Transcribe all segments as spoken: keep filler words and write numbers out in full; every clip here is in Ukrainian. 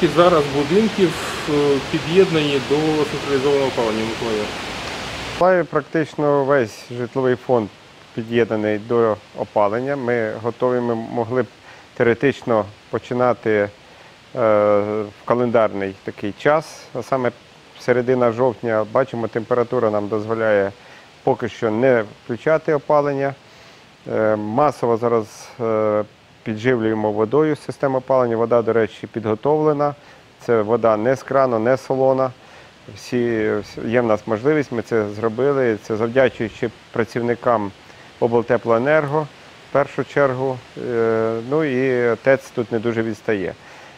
Скільки зараз будинків під'єднані до централізованого опалення в Миколаєві? В Миколаєві практично весь житловий фонд під'єднаний до опалення. Ми готові, ми могли б теоретично починати е, в календарний такий час. А саме середина жовтня, бачимо, температура нам дозволяє поки що не включати опалення. Е, масово зараз е, підживлюємо водою систему опалення. Вода, до речі, підготовлена. Це вода не з крану, не солона. Всі, є в нас можливість, ми це зробили. Це завдячуючи працівникам облтеплоенерго в першу чергу. Ну і ТЕЦ тут не дуже відстає.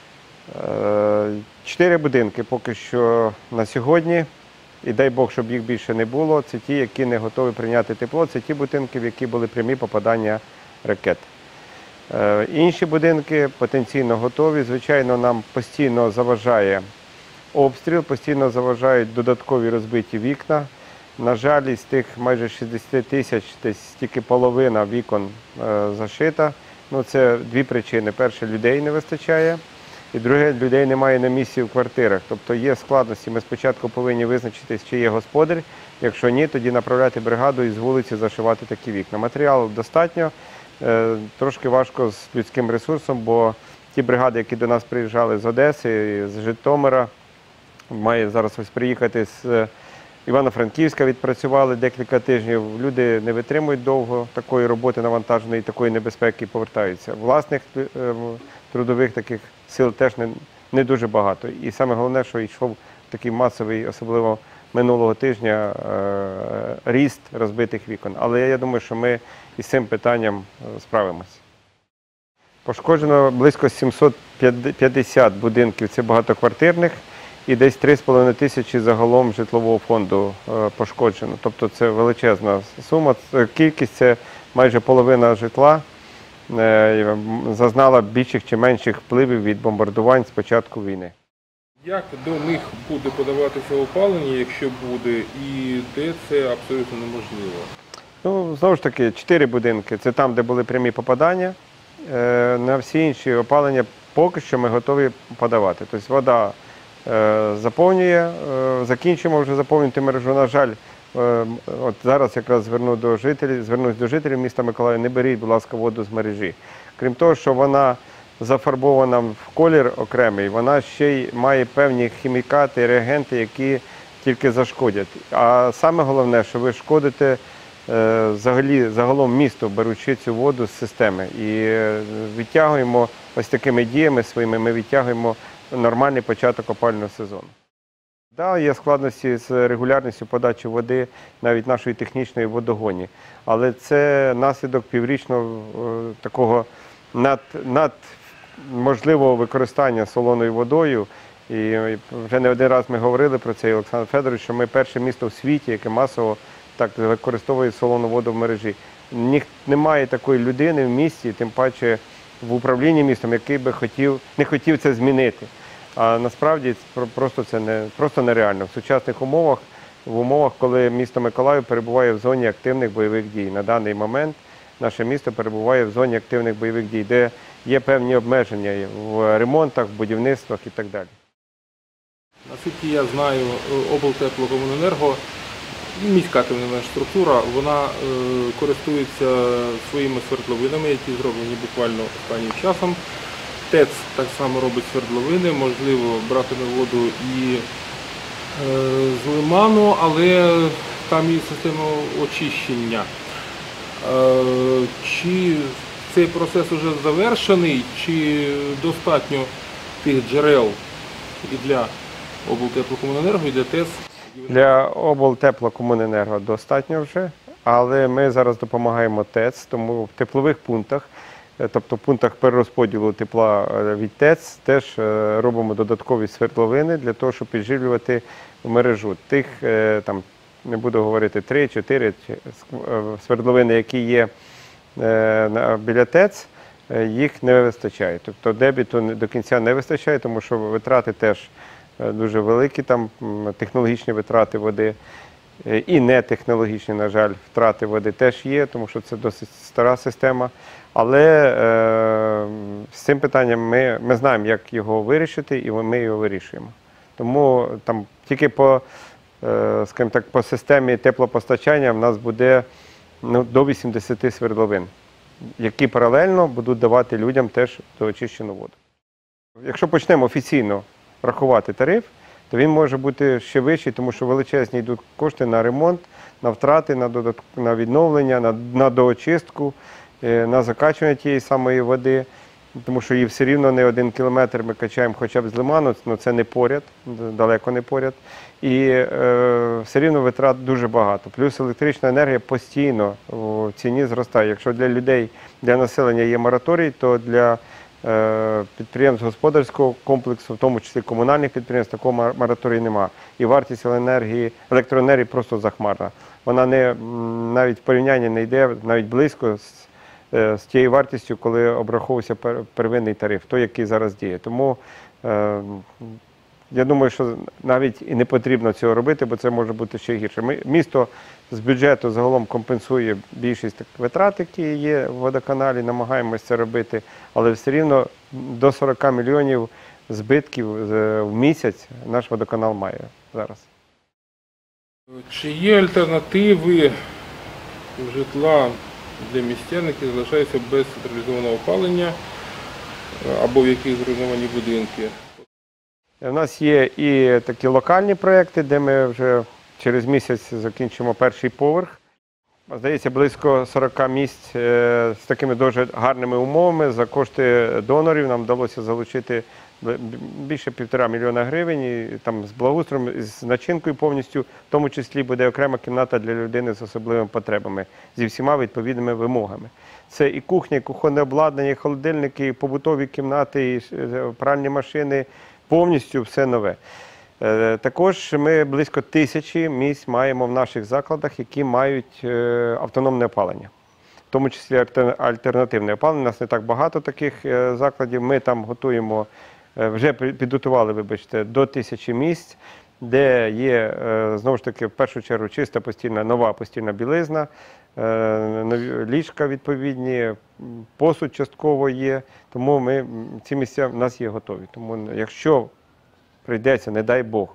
Чотири будинки поки що на сьогодні. І дай Бог, щоб їх більше не було. Це ті, які не готові прийняти тепло. Це ті будинки, в які були прямі попадання ракет. Інші будинки потенційно готові. Звичайно, нам постійно заважає обстріл, постійно заважають додаткові розбиті вікна. На жаль, із тих майже шістдесят тисяч, десь тільки половина вікон е, зашита. Ну, це дві причини. Перше, людей не вистачає. І друге, людей немає на місці в квартирах. Тобто є складності. Ми спочатку повинні визначитись, чи є господар. Якщо ні, тоді направляти бригаду і з вулиці зашивати такі вікна. Матеріалу достатньо. Е, трошки важко з людським ресурсом, бо ті бригади, які до нас приїжджали з Одеси, з Житомира, має зараз ось приїхати з Івано-Франківська, відпрацювали декілька тижнів. Люди не витримують довго такої роботи навантаженої, такої небезпеки і повертаються. Власних трудових таких сил теж не, не дуже багато. І саме головне, що йшов такий масовий, особливо минулого тижня, ріст розбитих вікон. Але я думаю, що ми із цим питанням справимося. Пошкоджено близько сімсот п'ятдесят будинків, це багатоквартирних, і десь три з половиною тисячі загалом житлового фонду пошкоджено. Тобто це величезна сума. Кількість – це майже половина житла зазнала більших чи менших впливів від бомбардувань з початку війни. Як до них буде подаватися опалення, якщо буде, і де це абсолютно неможливо? Ну, знову ж таки, чотири будинки – це там, де були прямі попадання. На всі інші опалення поки що ми готові подавати. Тобто вода заповнює, закінчимо вже заповнювати мережу. На жаль, от зараз якраз зверну до жителів, звернусь до жителів міста Миколаєва, не беріть, будь ласка, воду з мережі. Крім того, що вона зафарбована в колір окремий, вона ще й має певні хімікати, реагенти, які тільки зашкодять. А саме головне, що ви шкодите взагалі загалом місту, беручи цю воду з системи. І відтягуємо ось такими діями своїми, ми відтягуємо нормальний початок опалювального сезону. Так, да, є складності з регулярністю подачі води, навіть нашої технічної водогоні. Але це наслідок піврічного такого над, над можливого використання солоною водою. І вже не один раз ми говорили про це, Олександр Федорович, що ми перше місто в світі, яке масово так використовує солону воду в мережі. Ні, немає такої людини в місті, тим паче в управлінні містом, який би хотів, не хотів це змінити. А насправді просто це не, просто нереально. В сучасних умовах, в умовах, коли місто Миколаїв перебуває в зоні активних бойових дій. На даний момент наше місто перебуває в зоні активних бойових дій, де є певні обмеження в ремонтах, в будівництвах і так далі. Наскільки я знаю, облтеплокомуненерго, міська комунальна структура, вона е, користується своїми свердловинами, які зроблені буквально останнім часом. ТЕЦ так само робить свердловини, можливо, братиме воду і е, з лиману, але там є система очищення. Е, чи цей процес вже завершений, чи достатньо тих джерел і для облтеплокомуненерго, і для ТЕЦ? Для облтеплокомуненерго достатньо вже, але ми зараз допомагаємо ТЕЦ, тому в теплових пунктах, тобто в пунктах перерозподілу тепла від ТЕЦ, теж робимо додаткові свердловини для того, щоб підживлювати мережу. Тих, там, не буду говорити, три-чотири свердловини, які є біля ТЕЦ, їх не вистачає. Тобто дебіту до кінця не вистачає, тому що витрати теж дуже великі, там технологічні витрати води. і не технологічні, на жаль, втрати води теж є, тому що це досить стара система. Але е, з цим питанням ми, ми знаємо, як його вирішити, і ми його вирішуємо. Тому там тільки по, е, скажімо так, по системі теплопостачання в нас буде ну, до вісімдесяти свердловин, які паралельно будуть давати людям теж доочищену воду. Якщо почнемо офіційно рахувати тариф, то він може бути ще вищий, тому що величезні йдуть кошти на ремонт, на втрати, на, додатк... на відновлення, на, на доочистку, на закачування тієї самої води, тому що її все рівно не один кілометр ми качаємо хоча б з лиману, але це не поряд, далеко не поряд. І е, все рівно витрат дуже багато. Плюс електрична енергія постійно в ціні зростає. Якщо для людей, для населення є мораторій, то для е, підприємств господарського комплексу, в тому числі комунальних підприємств, такого мораторію немає. І вартість енергії, електроенергії просто захмарна. Вона не, навіть в порівнянні не йде, навіть близько з, з тією вартістю, коли обраховувався первинний тариф, той, який зараз діє. Тому е, я думаю, що навіть і не потрібно цього робити, бо це може бути ще гірше. Ми, місто з бюджету загалом компенсує більшість витрат, які є в водоканалі, намагаємося це робити, але все рівно до сорока мільйонів збитків в місяць наш водоканал має зараз. Чи є альтернативи житла для містян, які залишаються без централізованого опалення або в яких зруйновані будинки? У нас є і такі локальні проєкти, де ми вже через місяць закінчимо перший поверх. Здається, близько сорока місць з такими дуже гарними умовами. За кошти донорів нам вдалося залучити більше півтора мільйона гривень, і там з благоустроєм, з начинкою повністю, в тому числі буде окрема кімната для людини з особливими потребами, зі всіма відповідними вимогами. Це і кухня, і кухонне обладнання, і холодильники, і побутові кімнати, і пральні машини, повністю все нове. Також ми близько тисячі місць маємо в наших закладах, які мають автономне опалення. В тому числі альтернативне опалення. У нас не так багато таких закладів. Ми там готуємо, вже підготували, вибачте, до тисячі місць, де є, знову ж таки, в першу чергу, чиста постільна, нова постільна білизна, ліжка відповідні, посуд частково є. Тому ми, ці місця в нас є готові. Тому якщо прийдеться, не дай Бог,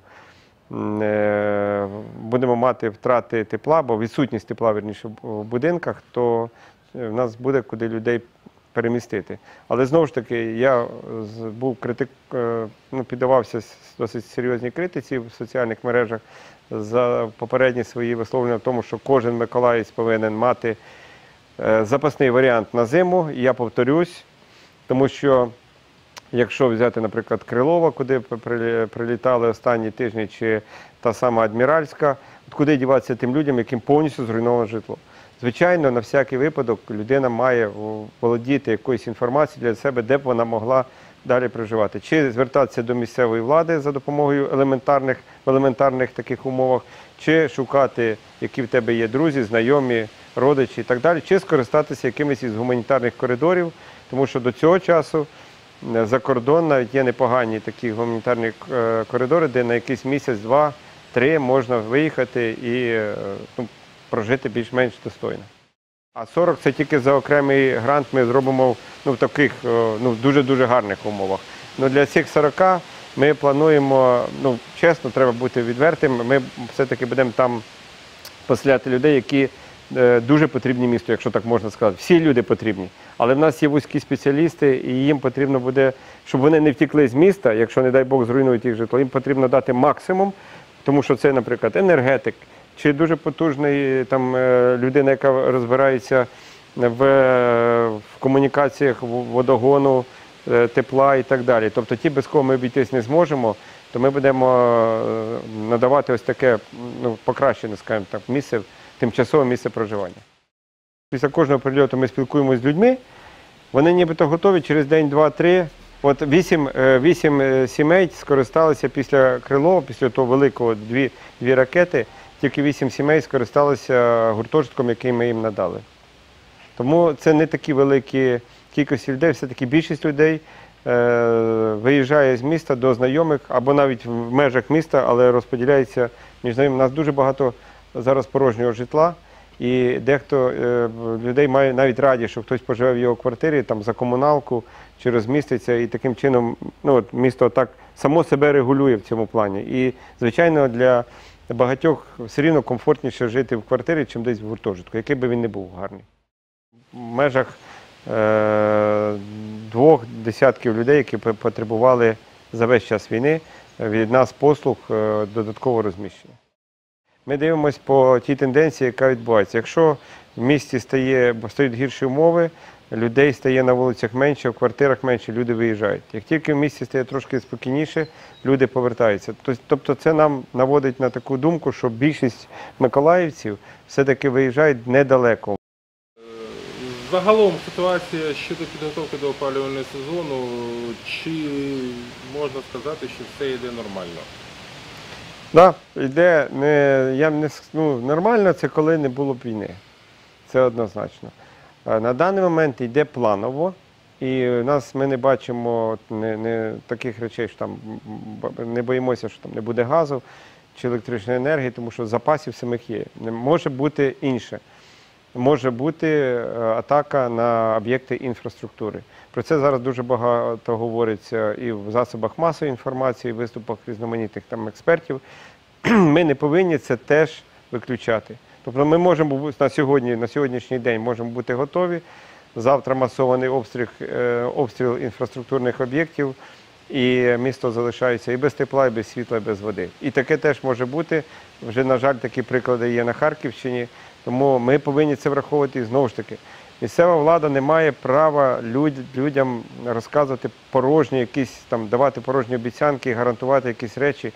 будемо мати втрати тепла, бо відсутність тепла, вірніше, в будинках, то в нас буде куди людей перемістити. Але знову ж таки, я був критик, ну, піддавався досить серйозній критиці в соціальних мережах за попередні свої висловлення в тому, що кожен миколаївець повинен мати запасний варіант на зиму. І я повторюсь, тому що якщо взяти, наприклад, Крилова, куди прилітали останні тижні, чи та сама Адміральська, куди діватися тим людям, яким повністю зруйновано житло? Звичайно, на всякий випадок людина має володіти якоюсь інформацією для себе, де б вона могла далі проживати. Чи звертатися до місцевої влади за допомогою елементарних, в елементарних таких умовах, чи шукати, які в тебе є друзі, знайомі, родичі і так далі, чи скористатися якимось із гуманітарних коридорів, тому що до цього часу за кордон навіть є непогані такі гуманітарні коридори, де на якийсь місяць, два, три можна виїхати і ну, прожити більш-менш достойно. А сорок – це тільки за окремий грант ми зробимо ну, в таких ну, дуже-дуже гарних умовах. Ну, для цих сорока ми плануємо, ну, чесно, треба бути відвертим, ми все-таки будемо там поселяти людей, які дуже потрібні місту, якщо так можна сказати. Всі люди потрібні. Але в нас є вузькі спеціалісти, і їм потрібно буде, щоб вони не втекли з міста, якщо, не дай Бог, зруйнують їх житло, їм потрібно дати максимум, тому що це, наприклад, енергетик, чи дуже потужна там, людина, яка розбирається в, в комунікаціях водогону, тепла і так далі. Тобто ті, без кого ми обійтись не зможемо, то ми будемо надавати ось таке ну, покращене, скажімо так, місце, тимчасове місце проживання. Після кожного прильоту ми спілкуємося з людьми, вони нібито готові через день, два, три. От вісім, вісім сімей скористалися після Крилова, після того великого, дві, дві ракети, тільки вісім сімей скористалися гуртожитком, який ми їм надали. Тому це не такі великі кількості людей, все-таки більшість людей е, виїжджає з міста до знайомих, або навіть в межах міста, але розподіляється між знайомими. У нас дуже багато зараз порожнього житла. І дехто е, людей має навіть раді, що хтось поживе в його квартирі там, за комуналку чи розміститься, і таким чином ну, от, місто так само себе регулює в цьому плані. І, звичайно, для багатьох все рівно комфортніше жити в квартирі, чим десь в гуртожитку, який би він не був гарний. В межах е, двох десятків людей, які потребували за весь час війни від нас послуг е, додаткового розміщення. Ми дивимося по тій тенденції, яка відбувається. Якщо в місті стає, стають гірші умови, людей стає на вулицях менше, в квартирах менше, люди виїжджають. Як тільки в місті стає трошки спокійніше, люди повертаються. Тобто це нам наводить на таку думку, що більшість миколаївців все-таки виїжджають недалеко. Загалом ситуація щодо підготовки до опалювального сезону, чи можна сказати, що все йде нормально? Так, да, йде, не, я не, ну, нормально це коли не було б війни, це однозначно. На даний момент йде планово, і у нас ми не бачимо не, не таких речей, що там не боїмося, що там не буде газу чи електричної енергії, тому що запасів самих є. Може бути інше. Може бути атака на об'єкти інфраструктури. Про це зараз дуже багато говориться і в засобах масової інформації, і в виступах різноманітних там експертів. Ми не повинні це теж виключати. Тобто ми можемо на сьогодні, на сьогоднішній день можемо бути готові. Завтра масований обстріл, обстріл інфраструктурних об'єктів, і місто залишається і без тепла, і без світла, і без води. І таке теж може бути. Вже, на жаль, такі приклади є на Харківщині. Тому ми повинні це враховувати. І знову ж таки, місцева влада не має права люд, людям розказувати порожні, якісь там давати порожні обіцянки, гарантувати якісь речі.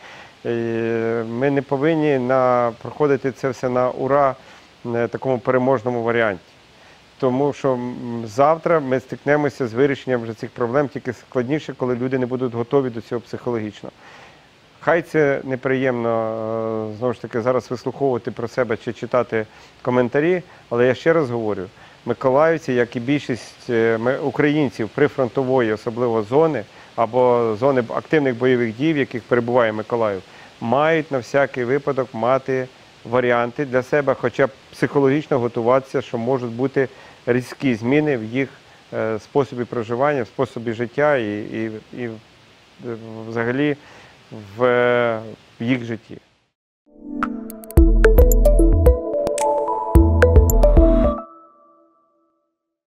Ми не повинні на, проходити це все на ура такому переможному варіанті. Тому що завтра ми стикнемося з вирішенням вже цих проблем тільки складніше, коли люди не будуть готові до цього психологічно. Хай це неприємно, знову ж таки, зараз вислуховувати про себе чи читати коментарі, але я ще раз говорю, миколаївці, як і більшість українців прифронтової, особливо зони, або зони активних бойових дій, в яких перебуває Миколаїв, мають на всякий випадок мати варіанти для себе, хоча б психологічно готуватися, що можуть бути різкі зміни в їх способі проживання, в способі життя і, і, і взагалі в їх житті.